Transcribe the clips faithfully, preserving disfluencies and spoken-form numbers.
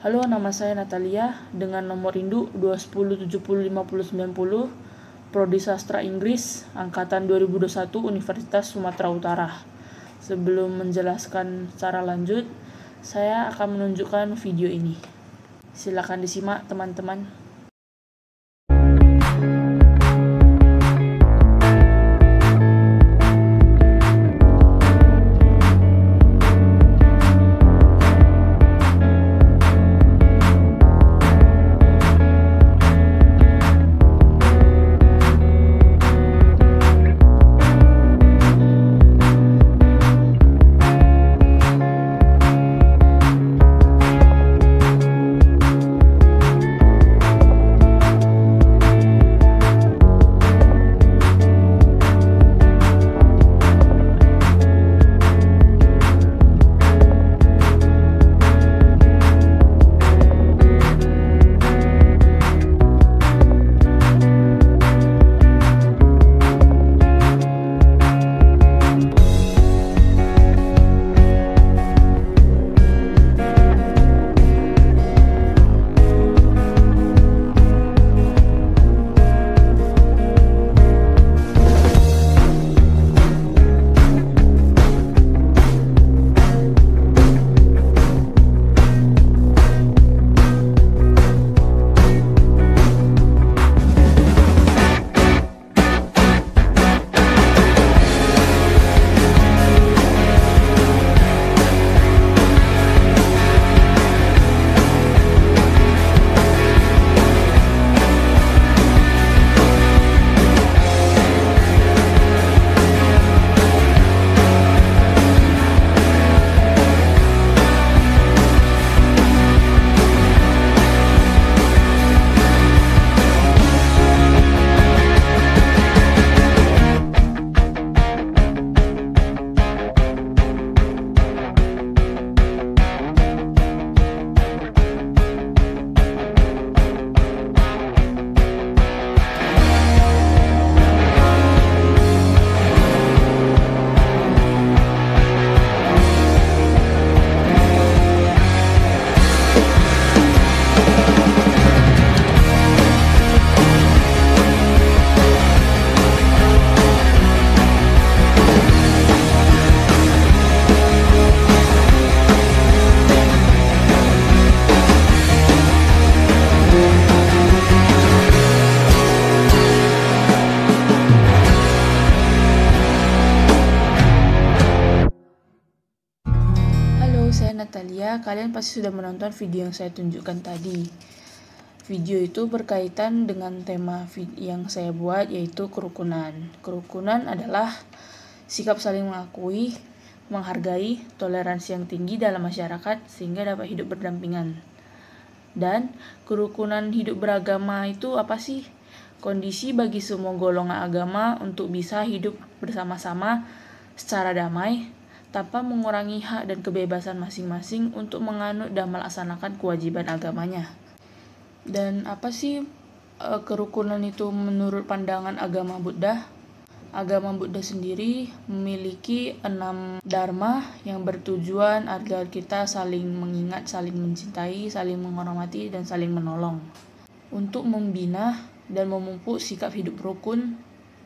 Halo, nama saya Natalia dengan nomor induk dua nol tujuh nol lima nol sembilan nol, Prodi Sastra Inggris, Angkatan dua ribu dua puluh satu Universitas Sumatera Utara. Sebelum menjelaskan secara lanjut, saya akan menunjukkan video ini. Silakan disimak teman-teman. Saya Natalia, kalian pasti sudah menonton video yang saya tunjukkan tadi. Video itu berkaitan dengan tema yang saya buat, yaitu kerukunan. Kerukunan adalah sikap saling mengakui, menghargai, toleransi yang tinggi dalam masyarakat sehingga dapat hidup berdampingan. Dan kerukunan hidup beragama itu apa sih? Kondisi bagi semua golongan agama untuk bisa hidup bersama-sama secara damai, tanpa mengurangi hak dan kebebasan masing-masing untuk menganut dan melaksanakan kewajiban agamanya. Dan apa sih e, kerukunan itu menurut pandangan agama Buddha? Agama Buddha sendiri memiliki enam dharma yang bertujuan agar kita saling mengingat, saling mencintai, saling menghormati, dan saling menolong. Untuk membina dan memupuk sikap hidup rukun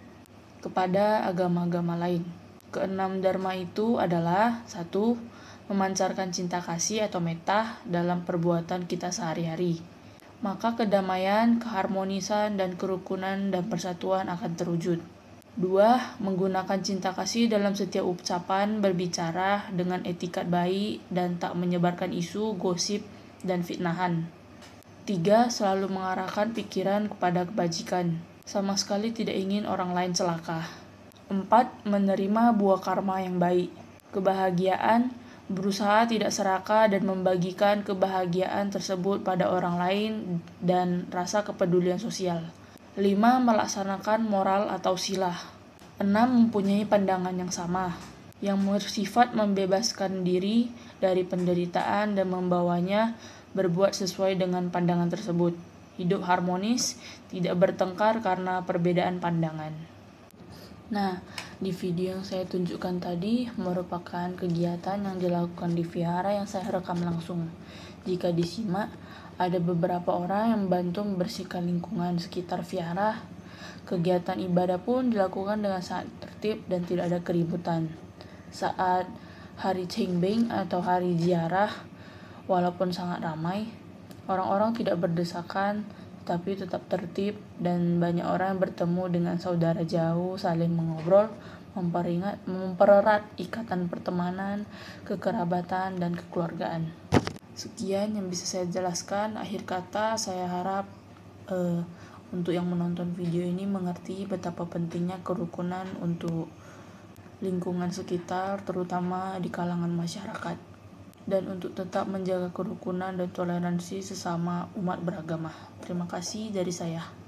kepada agama-agama lain. Keenam dharma itu adalah satu, memancarkan cinta kasih atau metta dalam perbuatan kita sehari-hari. Maka kedamaian, keharmonisan, dan kerukunan dan persatuan akan terwujud. Dua, menggunakan cinta kasih dalam setiap ucapan, berbicara dengan etikat baik dan tak menyebarkan isu, gosip, dan fitnahan. Tiga, selalu mengarahkan pikiran kepada kebajikan. Sama sekali tidak ingin orang lain celaka. Empat, menerima buah karma yang baik. Kebahagiaan, berusaha tidak serakah dan membagikan kebahagiaan tersebut pada orang lain dan rasa kepedulian sosial. Lima, melaksanakan moral atau silah. Enam, mempunyai pandangan yang sama, yang bersifat membebaskan diri dari penderitaan dan membawanya berbuat sesuai dengan pandangan tersebut. Hidup harmonis, tidak bertengkar karena perbedaan pandangan. Nah, di video yang saya tunjukkan tadi merupakan kegiatan yang dilakukan di vihara yang saya rekam langsung. Jika disimak, ada beberapa orang yang membantu membersihkan lingkungan sekitar vihara. Kegiatan ibadah pun dilakukan dengan sangat tertib dan tidak ada keributan. Saat hari Qingming atau hari ziarah, walaupun sangat ramai, orang-orang tidak berdesakan, tetapi tetap tertib dan banyak orang yang bertemu dengan saudara jauh, saling mengobrol, memperingat, mempererat ikatan pertemanan, kekerabatan, dan kekeluargaan. Sekian yang bisa saya jelaskan. Akhir kata, saya harap uh, untuk yang menonton video ini mengerti betapa pentingnya kerukunan untuk lingkungan sekitar, terutama di kalangan masyarakat, dan untuk tetap menjaga kerukunan dan toleransi sesama umat beragama. Terima kasih dari saya.